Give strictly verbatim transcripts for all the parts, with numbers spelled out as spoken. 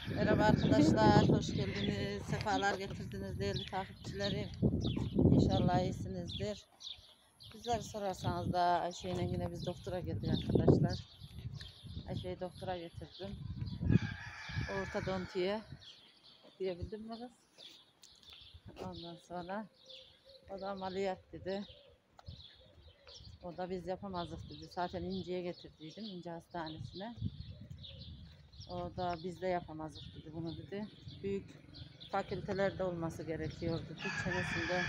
Merhaba arkadaşlar, hoş geldiniz, sefalar getirdiniz değerli takipçilerim. İnşallah iyisinizdir. Bizleri sorarsanız da Ayşe'yle yine biz doktora geldik arkadaşlar. Ayşe'yi doktora getirdim. Ortodontiye diyebildim mi kız? Ondan sonra o da ameliyat dedi. O da biz yapamazdık dedi. Zaten İnce'ye getirdiydim, İnce Hastanesi'ne. O da biz de yapamazdık dedi bunu dedi. Büyük fakültelerde olması gerekiyordu dedi. Çenesinde.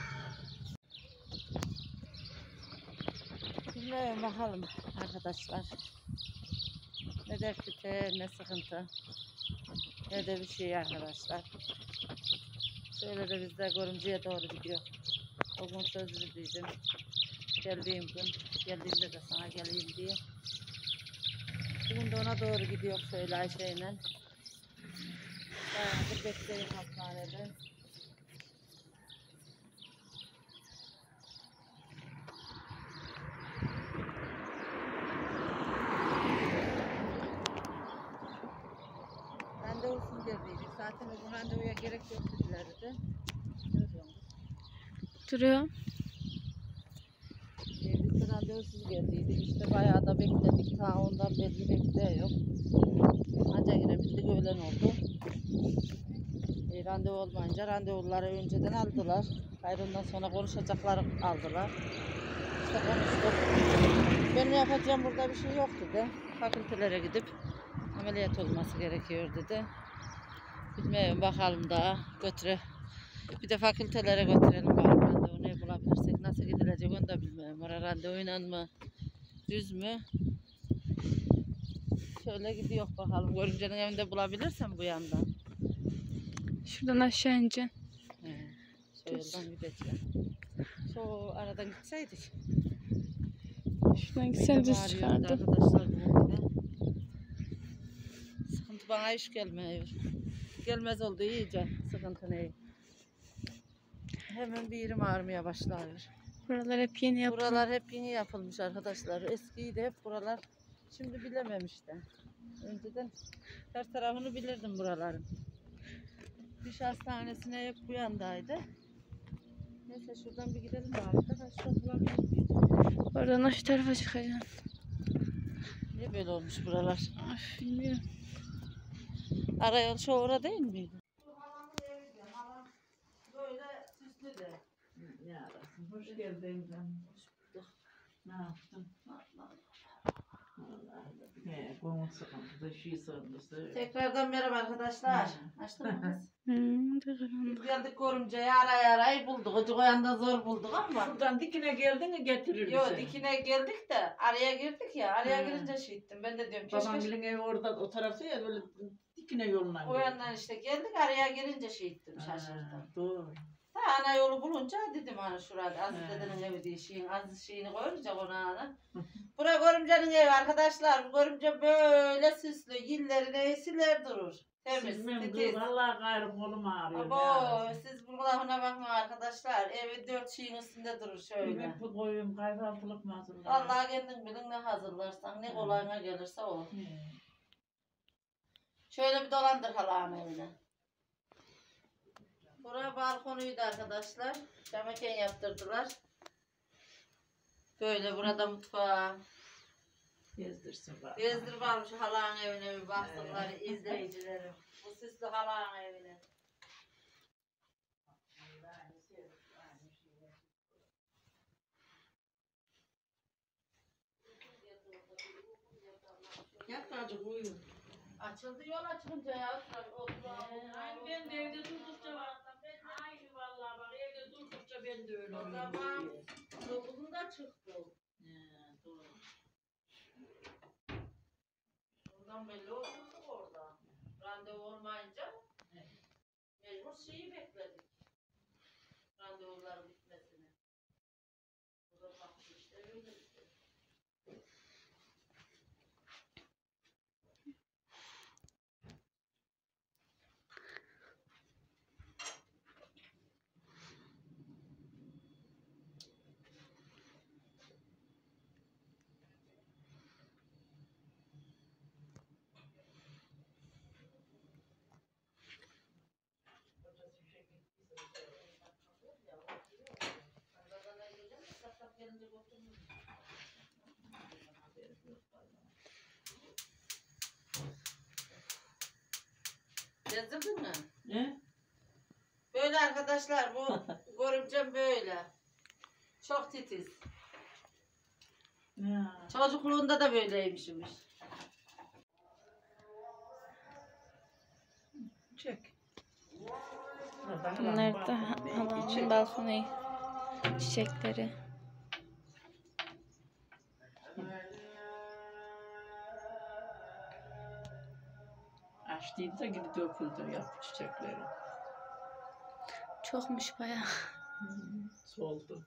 Bilmiyorum bakalım arkadaşlar. Ne de küte ne sıkıntı. Ne de bir şey arkadaşlar. Şöyle de biz de görümceye doğru gidiyor. O gün söz verdiydim. Geldiğim gün. Geldiğimde de sana geleyim diye. Bugün de ona doğru gidiyor şöyle Ayşe'yle. Bayağıdır bekleyin hastanede. Randevusuz geldiydik. Zaten o gün randevuya gerek yok dediler de. Duruyor. Ee, biz de randevusuz geldiydik. İşte bayağı da bekledik. Ta ondan belli bekliyor. Ancak yine bildik öğlen oldu. E, randevu olmayınca randevuları önceden aldılar. Hayır ondan sonra konuşacakları aldılar. İşte konuştuk. Benim yapacağım burada bir şey yok dedi. Fakültelere gidip ameliyat olması gerekiyor dedi. Bilmiyorum bakalım daha götüre. Bir de fakültelere götürelim bakalım randevu ne bulabilirsek. Nasıl gidilecek onu da bilmiyorum. Oraya randevuyla mı düz mü? Şöyle gidiyor bakalım. Görümcenin evinde bulabilirsem bu yandan. Şuradan aşağı ineceksin. He, şu yoldan gideceğim. Şu aradan gitseydik. Şuradan gitsen düz çıkardı. Arkadaşlar burada. Sıkıntı bana hiç gelmiyor. Gelmez oldu iyice. Sıkıntı ne? Hemen bir yerim ağrımaya başlıyor. Buralar hep yeni yapıldı. Buralar hep yeni yapılmış arkadaşlar. Eskiydi hep buralar. Şimdi bilemem işte. Önceden her tarafını bilirdim buraların. Diş hastanesine hep bu yandaydı. Neyse şuradan bir gidelim de arkadaşlar bulabilir miyiz? Oradan aşağı tarafa çıkacaksın. Niye böyle olmuş buralar? Of, bilmiyorum. Arayol şu orada değil miydi? Böyle süslü de. Yarasın. Hoş geldin canım. Hoş bulduk. Ne yaptın? He, konu sıkıntısı, şey sıkıntısı. Tekrardan merhaba arkadaşlar. Açtın mı kız? Hmm, da karanlık. Biz geldik görümceyi araya arayı bulduk. Ucu koyanda zor bulduk ama. Buradan dikine geldin mi getirir Yo bizi. dikine geldik de araya girdik ya. Araya Ha. girince şey ettim. Ben de diyorum Babam keşke bilin evi orada o tarafta ya böyle dikine yolundan o yandan işte geldik araya girince şey ettim şaşırdım. Ha, doğru. Ha, ana yolu bulunca dedim hani şurada Aziz Ha. dedenin evi diye şeyin Aziz şeyini koyunca konağına. Bura görümcenin evi arkadaşlar. Bu görümce böyle süslü yılların esiler durur. Temiz, Silmem titiz. kız. Vallahi gayrı kolum ağrıyor. Abo, siz bu kulağına bakma arkadaşlar. Evi dört şeyin üstünde durur şöyle. Yemek bu koyayım kahvaltılık mı hazırlar? Vallahi kendin bilin ne hazırlarsan, ne kolayına gelirse o. He. Şöyle bir dolandır halam evine. Buraya balkonuydu arkadaşlar. Cameken yaptırdılar. Böyle burada mutfağı. Gezdirsin bak. Gezdir varmış halan evine bir baksınlar izleyicilerim. Bu süslü halan evine. Yat azıcık uyu. Açıldı yol açılınca ya. Aynı ben de evde durdukça var. Aynı vallahi bak evde durdukça ben de öyle O oluyorum. zaman dokuzunda çıktı. He, doğru. Oradan belli oldu orada. Randevu olmayınca mecbur şeyi bekledik. Randevuların bitmesini. O da baktı işte öyle işte. Gezdirdin mi? Ne? Böyle arkadaşlar bu görümcem böyle. Çok titiz. Ya. Çocukluğunda da böyleymişmiş. Çek. Bunlar da halamın balkonu çiçekleri. Açtıydı da gibi döküldü yapı çiçekleri. Çokmuş bayağı. Soldu.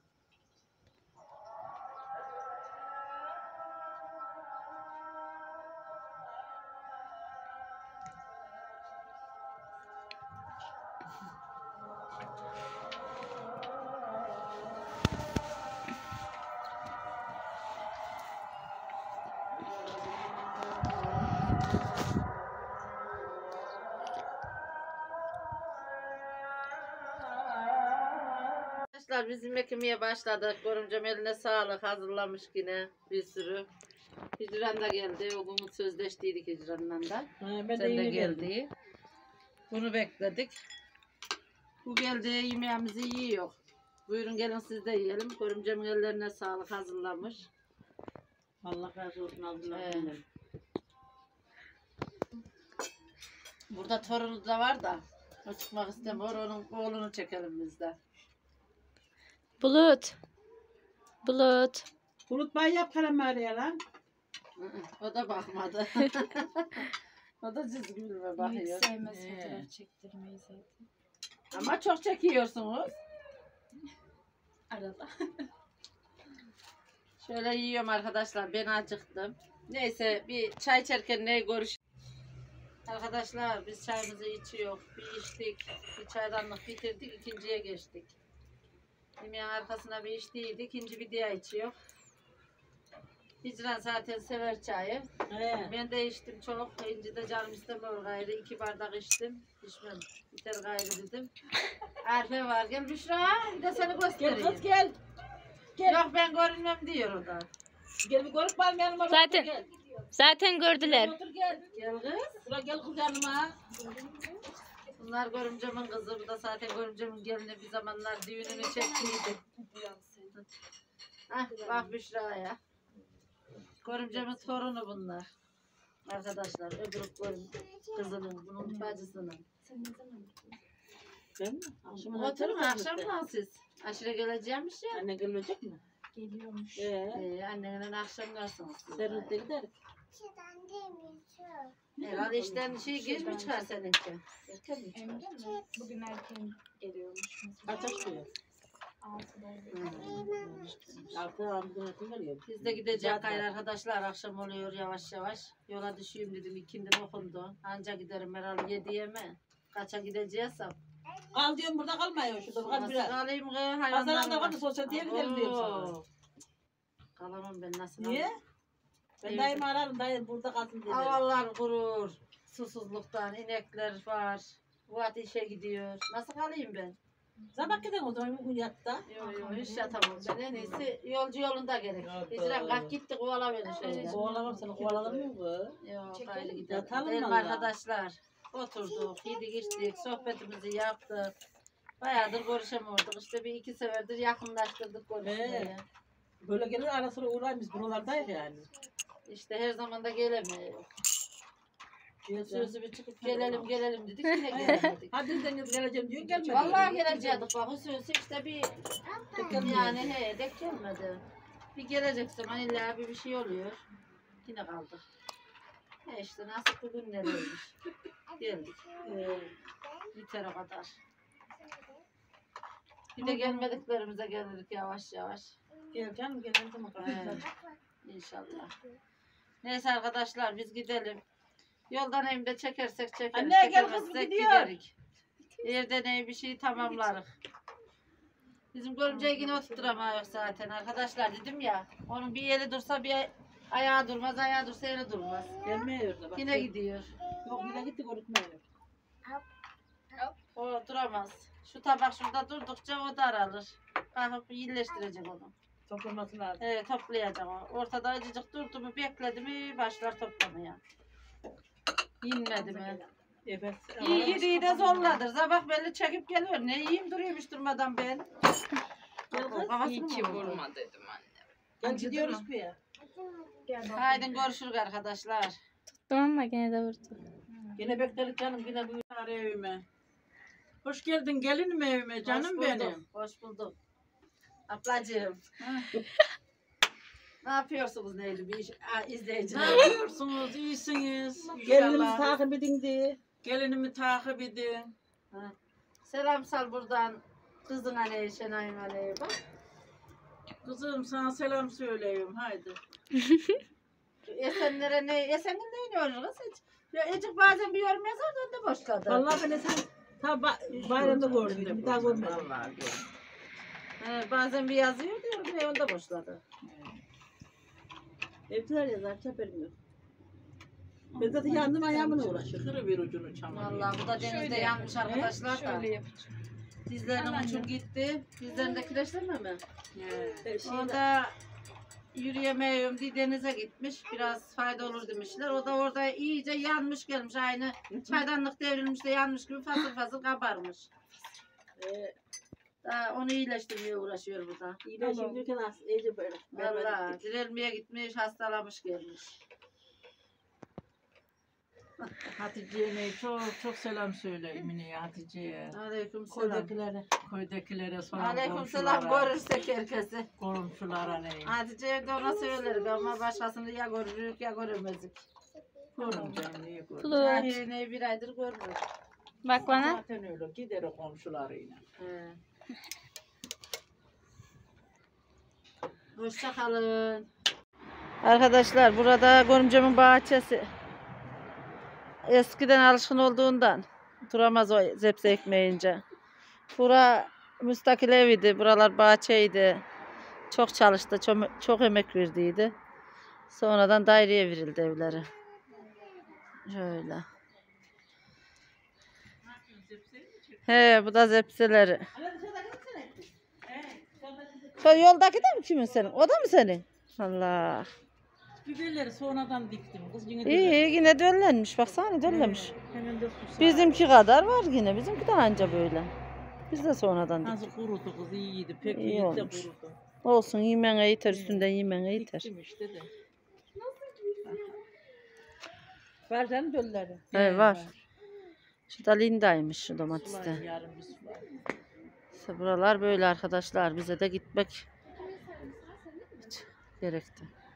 Arkadaşlar biz yemek yemeye başladık. Görümcem eline sağlık hazırlamış yine bir sürü. Hicran da geldi. O gün sözleştiydik Hicran'la da. Ha, ben de Sen de yeni geldim. geldi. Bunu bekledik. Bu geldi yemeğimizi yiyor. Buyurun gelin siz de yiyelim. Görümcemin ellerine sağlık hazırlamış. Allah razı olsun aldılar. Evet. benden. Burada torunu da var da. O çıkmak istemiyor. Onun oğlunu çekelim biz de. Bulut. Bulut. Bulut bay yap karamariye lan. Hı hı, o da bakmadı. O da çizgimle bakıyor. sevmez Ee. fotoğraf çektirmeyi zaten. Ama çok çekiyorsunuz. Arada. Şöyle yiyorum arkadaşlar. Ben acıktım. Neyse bir çay içerken ne görüş. Arkadaşlar biz çayımızı içiyor. Bir içtik. Bir çaydanlık bitirdik. İkinciye geçtik. Yemeğin arkasına bir içtiydik. İkinci bir diğer içiyor. Hicran zaten sever çayı. He. Ben de içtim çok. İnci de canım istemiyor gayrı. İki bardak içtim. İçmem. Biter gayrı dedim. Arfe var. Gel Büşra. Bir de seni Gel göstereyim. kız gel. Gel. Yok ben görünmem diyor o da. Gel bir görüp var yanıma. Zaten- Gel. Zaten gördüler. Otur gel. Gel kız. Sıra gel kız yanıma. Bunlar görümcemin kızı. Bu da zaten görümcemin gelini bir zamanlar düğününü çektiydi. Hah bak Büşra'ya. Görümcemin torunu bunlar. Arkadaşlar öbür görüm kızının, bunun bacısının. Ben mi? Akşama Oturun akşamdan siz. Aşure geleceğimmiş ya. Anne gelecek mi? Geliyormuş. Ee, Ee, annenle akşam garsınız. Servis'te giderik. Herhalde işten şey geç mi çıkar seninki? Erken mi? Emre mi? Bugün erken geliyormuş. Kaç açıyor? altıda. Altı ağzına geliyor. Biz de gideceğiz gayrı arkadaşlar. Akşam oluyor yavaş yavaş. Yola düşeyim dedim. İkindi okundu. Anca giderim herhalde yediye mi? Kaça gideceğiz? Kal diyorum burada kalmıyor şurada. Kal Nasıl biraz. kalayım kız? Pazardan Hayvanlarım da var. hadi sosyeteye gidelim diyorum sana. Oo. Kalamam ben nasıl Niye? kalayım? Ben Evet. dayımı ararım. Dayım burada kalsın dedim. Havalar kurur. Susuzluktan inekler var. Fuat işe gidiyor. Nasıl kalayım ben? Sabah gidelim o zaman bugün yatta. Yok yok hiç yatamam ben. En iyisi yolcu yolunda gerek. Yok, Hicran doğru. kalk gitti kovala beni şöyle. Kovalamam seni kovalamıyor mu? Yok Çekelim. haydi gidelim. Yatalım Gidelim vallahi. arkadaşlar. Oturduk, yedik içtik, sohbetimizi yaptık. Bayağıdır görüşemiyorduk. İşte bir iki seferdir yakınlaştırdık görüşmeyi. Böyle gelir ara sıra uğrayın biz buralardayız yani. İşte her zaman da gelemiyor. Sözü bir çıkıp gelelim gelelim dedik yine gelemedik. Hadi deniz geleceğim diyor gelmedi. Vallahi gelecektik bak o sözü işte bir gelmedi. yani he dek gelmedi. Bir gelecek zaman illa bir bir şey oluyor. Yine kaldık. He işte nasıl bugün nereymiş. Geldik. Ee, Biter o kadar. Bir de gelmediklerimize gelirdik yavaş yavaş. Gel canım gelelim zaman Evet. İnşallah. Neyse arkadaşlar biz gidelim. Yoldan hem de çekersek çekeriz. Anne, gel kızım, çekemezsek gidiyor. giderik. Evde ne bir şey tamamlarız. Bizim görümceyi yine oturtturamıyoruz zaten arkadaşlar dedim ya. Onun bir yeri dursa bir ayağı durmaz, ayağı dursa yeri durmaz. Gelmiyor da bak. Yine gidiyor. Yok yine gitti konuşmuyor. O duramaz. Şu tabak şurada durdukça o daralır. Kalkıp iyileştirecek onu. Toplaması lazım. Evet toplayacağım. o. Ortada acıcık durdu mu bekledi mi başlar toplamaya. İnmedi mi? Evet. İyi yediği de zorladır. Sabah belli çekip geliyor. Ne yiyeyim duruyormuş durmadan ben. Kafasını İyi mı ki vurdu? vurma dedim anne. Gel Acıdı gidiyoruz mı? bir ya. Haydi görüşürüz arkadaşlar. Tamam gene de vurdu. Yine bekledik canım yine bu evime. Hoş geldin gelin mi evime canım Hoş bulduk, benim. Hoş bulduk. Ablacığım. Ne yapıyorsunuz Neyli bir iş, Aa, Ne izleyiciler? yapıyorsunuz? İyisiniz. Gelinimizi İnşallah. takip edin diye. Gelinimi takip edin. Ha. Selam sal buradan kızın Aleyhi Şenay'ın Aleyhi bak. Kızım sana selam söyleyeyim haydi. Esenlere ne? Esen'in neyini öğrenir kız hiç? Ya Ecik bazen bir yorum yazar da önde boşladı. Vallahi ben de sen ta ba- bayramda gördüm. Bir daha görmedim. Vallahi gördüm. He, bazen bir yazıyor diyor bir önde boşladı. Hepsiler yazar, çaperim yok. Ben zaten yandım ayağımla uğraşıyorum. Kırı bir ucunu çamur. Vallahi bu da denizde Şöyle, yanmış arkadaşlar da. Şöyle yapacağım. Dizlerinin ucum gitti. Dizlerinde kireçlenme mi? He. Şey, O da yürüyemiyorum diye denize gitmiş. Biraz fayda olur demişler. O da orada iyice yanmış gelmiş. Aynı çaydanlık devrilmiş de yanmış gibi fasıl fasıl kabarmış. e, Daha onu iyileştirmeye uğraşıyor bu da. iyileşirken az, iyice böyle. Valla dirilmeye gitmiş, hastalamış gelmiş. Hatice'ye ne çok çok selam söyle Emine'ye Hatice'ye. Aleyküm selam. Koydakilere. Köydekilere sonra Aleyküm selam görürsek herkesi. Komşulara ne? Hatice'ye de ona söylerik ama başkasını ya görürük ya göremezdik. Görüm ben niye görüm? Flut. Cahiye'yi bir aydır görürük. Bak bana. Zaten öyle gider o komşularıyla. He. Hoşça kalın. Arkadaşlar burada görümcemin bahçesi. Eskiden alışkın olduğundan duramaz o zepse ekmeyince. Bura müstakil eviydi. Buralar bahçeydi. Çok çalıştı. Çok, çok emek verdiydi. Sonradan daireye verildi evleri. Şöyle. He bu da zepseleri. Şu yoldaki de mi kimin senin? O da mı senin? Allah. Biberleri sonradan diktim. Kız yine İyi yine döllenmiş. Baksana döllenmiş. Hemen de susar. Bizimki kadar var yine. Bizimki de anca böyle. Biz de sonradan diktik. Nasıl kurudu kız iyiydi. Pek İyi iyi, de olmuş. kurudu. Olsun yemeğe yeter. Üstünden yemeğe yeter. Diktim işte de. Var canım dölleri. Evet var. Şu da lindaymış şu Sular domateste. yarın bir sular. İşte buralar böyle arkadaşlar. Bize de gitmek gerekti.